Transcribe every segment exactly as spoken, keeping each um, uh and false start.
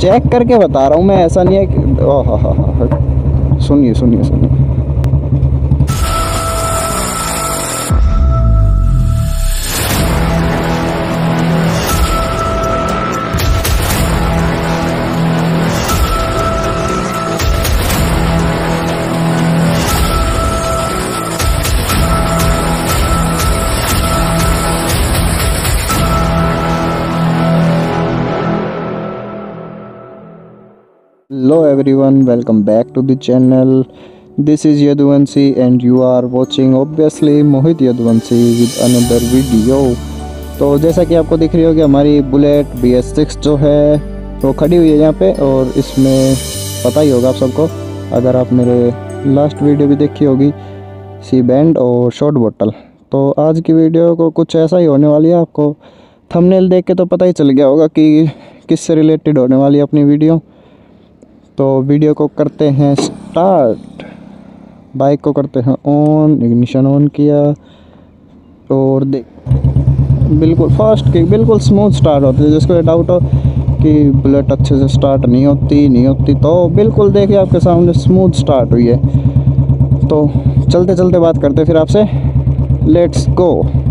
Check करके बता रहा हूँ मैं, ऐसा नहीं है कि ओह हा हा। सुनिए सुनिए सुनिए। Hello everyone, welcome back to the channel. This is Yaduvanshi and you are watching obviously Mohit Yaduvanshi with another video. तो जैसा कि आपको दिख रही होगी हमारी बुलेट बी एस सिक्स जो है वो खड़ी हुई है यहाँ पे, और इसमें पता ही होगा आप सबको, अगर आप मेरे लास्ट वीडियो भी देखी होगी, सी बैंड और शॉर्ट बोतल। तो आज की वीडियो को कुछ ऐसा ही होने वाली है। आपको थंबनेल देख के तो पता ही चल गया होगा कि किससे रिलेटेड होने वाली है अपनी वीडियो। तो वीडियो को करते हैं स्टार्ट। बाइक को करते हैं ऑन, इग्निशन ऑन किया और देख बिल्कुल फास्ट की बिल्कुल स्मूथ स्टार्ट होती है। जिसको डाउट हो कि बुलेट अच्छे से स्टार्ट नहीं होती नहीं होती तो बिल्कुल देखिए आपके सामने स्मूथ स्टार्ट हुई है। तो चलते चलते बात करते फिर आपसे, लेट्स गो।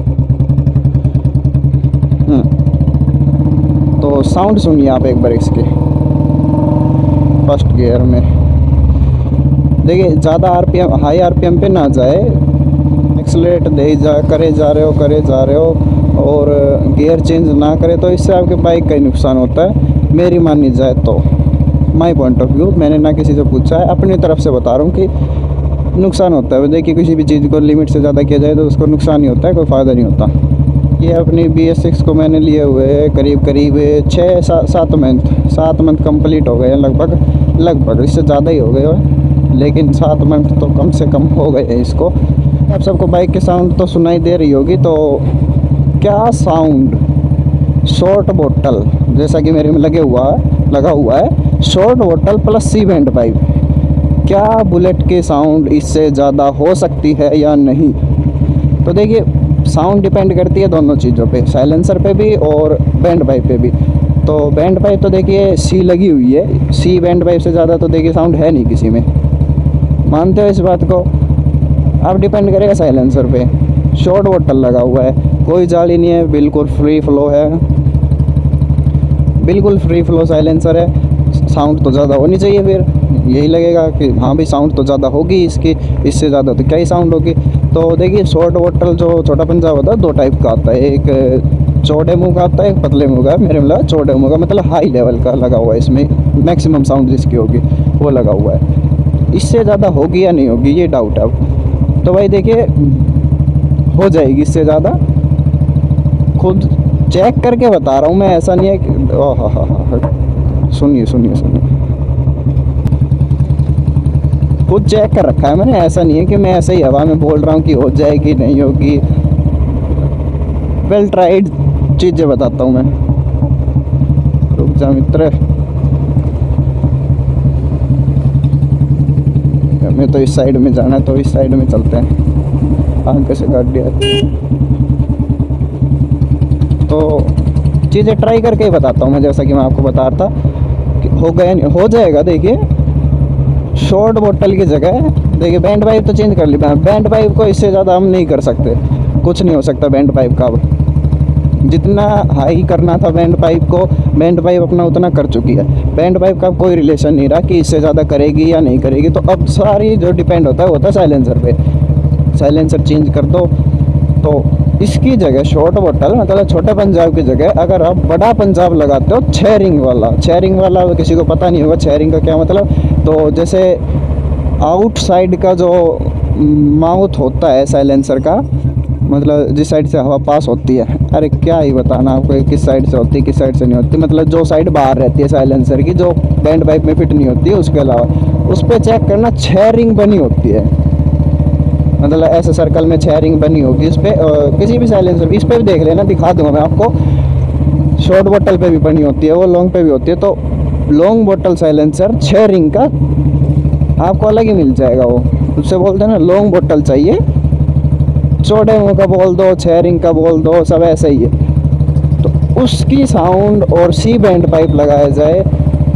तो साउंड सुनिए आप एक बार इसके फर्स्ट गियर में। देखिए ज़्यादा आरपीएम हाई आरपीएम पे ना जाए, एक्सलेट दे जा करे जा रहे हो करे जा रहे हो और गियर चेंज ना करे, तो इससे आपके बाइक का ही नुकसान होता है। मेरी मानी जाए तो, माय पॉइंट ऑफ व्यू, मैंने ना किसी से पूछा है, अपनी तरफ से बता रहा हूँ कि नुकसान होता है। देखिए किसी भी चीज़ को लिमिट से ज़्यादा किया जाए तो उसको नुकसान ही होता है, कोई फ़ायदा नहीं होता। ये अपनी बी एस सिक्स को मैंने लिए हुए करीब करीब छः सा, सात मंथ सात मंथ कंप्लीट हो गए हैं लगभग लगभग इससे ज़्यादा ही हो गए हो, लेकिन सात मंथ तो कम से कम हो गए हैं इसको। आप सबको बाइक की साउंड तो सुनाई दे रही होगी। तो क्या साउंड, शॉर्ट बोतल जैसा कि मेरे में लगे हुआ है लगा हुआ है शॉर्ट बोतल प्लस सी बैंड पाइप, क्या बुलेट की साउंड इससे ज़्यादा हो सकती है या नहीं? तो देखिए साउंड डिपेंड करती है दोनों चीज़ों पे, साइलेंसर पे भी और बैंड पाइप पे भी। तो बैंड पाइप तो देखिए सी लगी हुई है, सी बैंड पाइप से ज़्यादा तो देखिए साउंड है नहीं किसी में, मानते हो इस बात को? अब डिपेंड करेगा साइलेंसर पे। शॉर्ट बोतल लगा हुआ है, कोई जाली नहीं है, बिल्कुल फ्री फ्लो है, बिल्कुल फ्री फ्लो साइलेंसर है। साउंड तो ज़्यादा होनी चाहिए, फिर यही लगेगा कि हाँ भाई साउंड तो ज़्यादा होगी इसकी, इससे ज़्यादा तो क्या ही साउंड होगी। तो देखिए शॉर्ट बोतल जो छोटा पंजाब होता है दो टाइप का आता है, एक चौड़े मुँह का आता है, एक पतले मुँह का। मेरे मतलब चौड़े मुँह का मतलब हाई लेवल का लगा हुआ है, इसमें मैक्सिमम साउंड जिसकी होगी वो लगा हुआ है। इससे ज़्यादा होगी या नहीं होगी ये डाउट है अब। तो भाई देखिए हो जाएगी इससे ज़्यादा, खुद चेक करके बता रहा हूँ मैं, ऐसा नहीं है कि ओह हा हा। सुनिए सुनिए सुनिए, खुद चेक कर रखा है मैंने, ऐसा नहीं है कि मैं ऐसे ही हवा में बोल रहा हूँ कि हो जाएगी नहीं होगी। वेल ट्राइड चीज़ें बताता हूँ मैं। रुक जा मित्र, हमें तो इस साइड में जाना है तो इस साइड में चलते हैं, आगे से गाड़ी आती है। तो चीज़ें ट्राई करके ही बताता हूँ मैं, जैसा कि मैं आपको बता रहा था कि हो गया नहीं हो जाएगा। देखिए शॉर्ट बोतल की जगह देखिए बैंड पाइप तो चेंज कर ली, बैंड पाइप को इससे ज़्यादा हम नहीं कर सकते, कुछ नहीं हो सकता बैंड पाइप का। अब जितना हाई करना था बैंड पाइप को, बैंड पाइप अपना उतना कर चुकी है। बैंड पाइप का कोई रिलेशन नहीं रहा कि इससे ज़्यादा करेगी या नहीं करेगी। तो अब सारी जो डिपेंड होता है वो होता है साइलेंसर पे। साइलेंसर चेंज कर दो तो इसकी जगह शॉर्ट बोतल मतलब छोटे पंजाब की जगह अगर आप बड़ा पंजाब लगाते हो छः रिंग वाला, छः रिंग वाला किसी को पता नहीं होगा छः रिंग का क्या मतलब। तो जैसे आउटसाइड का जो माउथ होता है साइलेंसर का, मतलब जिस साइड से हवा पास होती है, अरे क्या ही बताना आपको किस साइड से होती है किस साइड से नहीं होती, मतलब जो साइड बाहर रहती है साइलेंसर की, जो बैंड पाइप में फिट नहीं होती है, उसके अलावा उस पर चेक करना छः रिंग बनी होती है। मतलब ऐसे सर्कल में छः रिंग बनी होगी इस पर, किसी भी साइलेंसर इस पर भी देख लेना, दिखा दूंगा मैं आपको। शॉर्ट बोतल पे भी बनी होती है वो, लॉन्ग पे भी होती है। तो लॉन्ग बोतल साइलेंसर छः रिंग का आपको अलग ही मिल जाएगा। वो उससे बोलते हैं ना लॉन्ग बोतल चाहिए, चौड़े मुँह का बोल दो, छः रिंग का बोल दो, सब ऐसा ही है। तो उसकी साउंड और सी बैंड पाइप लगाया जाए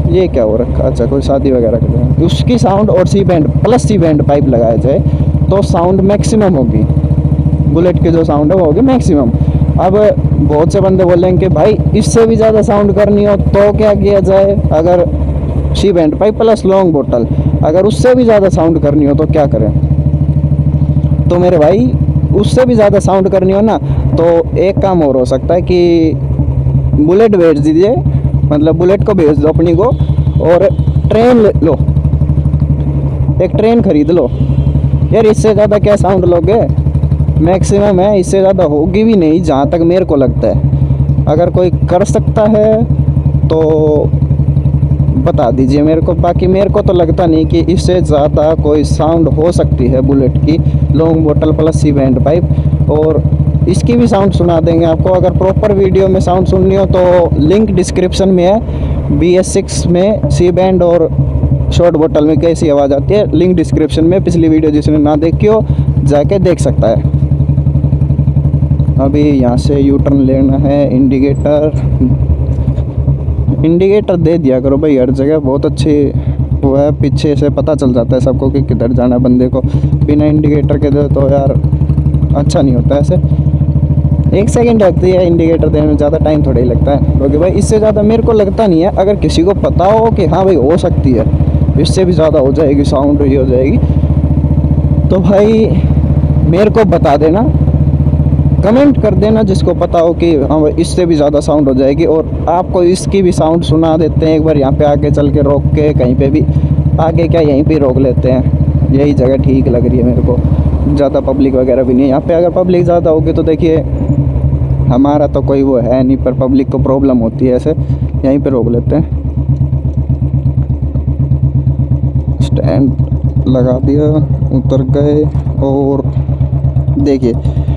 ये क्या हो रखा, अच्छा कोई शादी वगैरह कर रहे हैं, उसकी साउंड और C bend plus C bend pipe लगाया जाए तो साउंड मैक्सिमम होगी, बुलेट की जो साउंड है वो होगी मैक्सिमम। अब बहुत से बंदे बोलेंगे कि भाई इससे भी ज़्यादा साउंड करनी हो तो क्या किया जाए, अगर C bend pipe plus long बोतल, अगर उससे भी ज़्यादा साउंड करनी हो तो क्या करें। तो मेरे भाई उससे भी ज़्यादा साउंड करनी हो ना तो एक काम और हो सकता है कि बुलेट भेज दीजिए, मतलब बुलेट को भेज दो अपनी को और ट्रेन ले लो, एक ट्रेन खरीद लो यार। इससे ज़्यादा क्या साउंड लोगे, मैक्सिमम है, इससे ज़्यादा होगी भी नहीं जहाँ तक मेरे को लगता है। अगर कोई कर सकता है तो बता दीजिए मेरे को, बाकी मेरे को तो लगता नहीं कि इससे ज़्यादा कोई साउंड हो सकती है बुलेट की लॉन्ग बोतल प्लस सी बैंड पाइप। और इसकी भी साउंड सुना देंगे आपको, अगर प्रॉपर वीडियो में साउंड सुननी हो तो लिंक डिस्क्रिप्शन में है। बी एस सिक्स में सी बैंड और शॉर्ट बोतल में कैसी आवाज़ आती है, लिंक डिस्क्रिप्शन में, पिछली वीडियो जिसने ना देखी हो जाके देख सकता है। अभी यहाँ से यू टर्न लेना है, इंडिकेटर इंडिकेटर दे दिया करो भाई हर जगह, बहुत अच्छी वो है, पीछे से पता चल जाता है सबको कि किधर जाना है बंदे को। बिना इंडिकेटर के दे तो यार अच्छा नहीं होता ऐसे। एक सेकंड लगती है इंडिकेटर देने में, ज़्यादा टाइम थोड़ा ही लगता है, क्योंकि भाई इससे ज़्यादा मेरे को लगता नहीं है। अगर किसी को पता हो कि हाँ भाई हो सकती है इससे भी ज़्यादा हो जाएगी साउंड, ये हो जाएगी, तो भाई मेरे को बता देना, कमेंट कर देना जिसको पता हो कि हाँ भाई इससे भी ज़्यादा साउंड हो जाएगी। और आपको इसकी भी साउंड सुना देते हैं एक बार, यहाँ पे आके चल के रोक के, कहीं पे भी आगे क्या यहीं पे रोक लेते हैं, यही जगह ठीक लग रही है मेरे को, ज़्यादा पब्लिक वगैरह भी नहीं यहाँ पे। अगर पब्लिक ज़्यादा होगी तो देखिए हमारा तो कोई वो है नहीं, पर पब्लिक को प्रॉब्लम होती है ऐसे, यहीं पे रोक लेते हैं। स्टैंड लगा दिया, उतर गए और देखिए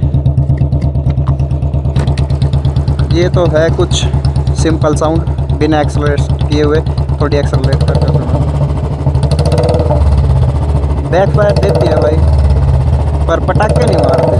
ये तो है कुछ सिंपल साउंड बिना एक्सेलरेट किए हुए। थोड़ी एक्सेलरेट करके सुनो, बैक फायर देती है भाई पर पटाखे नहीं मारते।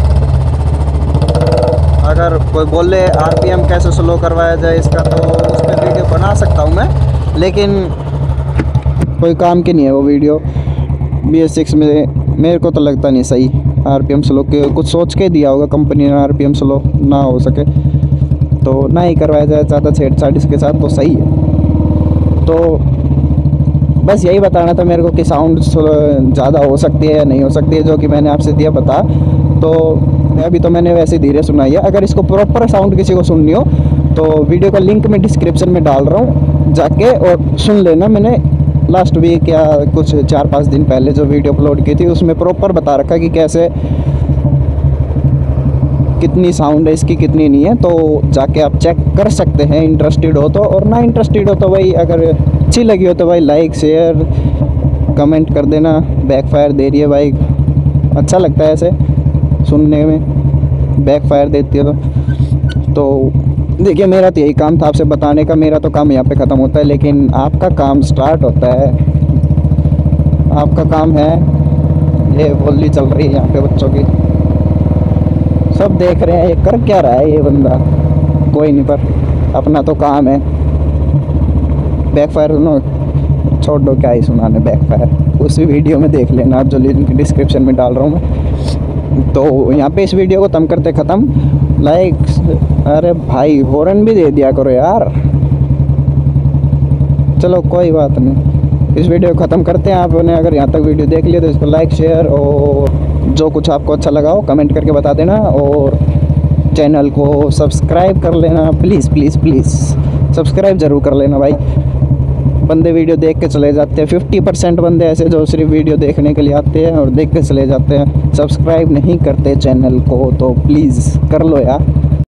अगर कोई बोले आरपीएम कैसे स्लो करवाया जाए इसका, तो उस पर वीडियो बना सकता हूँ मैं, लेकिन कोई काम की नहीं है वो वीडियो। बी एस सिक्स में मेरे को तो लगता नहीं सही आरपीएम स्लो के, कुछ सोच के दिया होगा कंपनी ने आरपीएम स्लो ना हो सके तो ना ही करवाया जाए, ज़्यादा छेड़छाड़ इसके साथ तो सही है। तो बस यही बताना था मेरे को कि साउंड ज़्यादा हो सकती है या नहीं हो सकती है, जो कि मैंने आपसे दिया बता। तो अभी तो मैंने वैसे धीरे सुनाई है, अगर इसको प्रॉपर साउंड किसी को सुननी हो तो वीडियो का लिंक मैं डिस्क्रिप्शन में डाल रहा हूँ, जाके और सुन लेना। मैंने लास्ट वीक या कुछ चार पाँच दिन पहले जो वीडियो अपलोड की थी उसमें प्रॉपर बता रखा कि कैसे कितनी साउंड है इसकी, कितनी नहीं है, तो जाके आप चेक कर सकते हैं इंटरेस्टेड हो तो। और ना इंटरेस्टेड हो तो भाई अगर अच्छी लगी हो तो भाई लाइक शेयर कमेंट कर देना। बैकफायर दे रही है बाइक, अच्छा लगता है ऐसे सुनने में, बैकफायर देती है तो। तो देखिए मेरा तो यही काम था आपसे बताने का, मेरा तो काम यहाँ पे ख़त्म होता है, लेकिन आपका काम स्टार्ट होता है। आपका काम है, ये होली चल रही है यहाँ पे बच्चों की, सब देख रहे हैं ये कर क्या रहा है ये बंदा, कोई नहीं, पर अपना तो काम है। बैकफायर सुनो, छोड़ दो क्या ही सुनाने बैकफायर, उसी वीडियो में देख लेना आप, जो लिंक डिस्क्रिप्शन में डाल रहा हूँ मैं। तो यहाँ पे इस वीडियो को तम करते ख़त्म। लाइक, अरे भाई हॉर्न भी दे दिया करो यार, चलो कोई बात नहीं, इस वीडियो को ख़त्म करते हैं। आपने अगर यहाँ तक वीडियो देख लिया तो इसको लाइक शेयर और जो कुछ आपको अच्छा लगा हो कमेंट करके बता देना, और चैनल को सब्सक्राइब कर लेना प्लीज़ प्लीज़ प्लीज़, सब्सक्राइब ज़रूर कर लेना भाई। बंदे वीडियो देख के चले जाते हैं, फिफ्टी परसेंट बंदे ऐसे जो सिर्फ वीडियो देखने के लिए आते हैं और देख के चले जाते हैं, सब्सक्राइब नहीं करते चैनल को, तो प्लीज़ कर लो यार।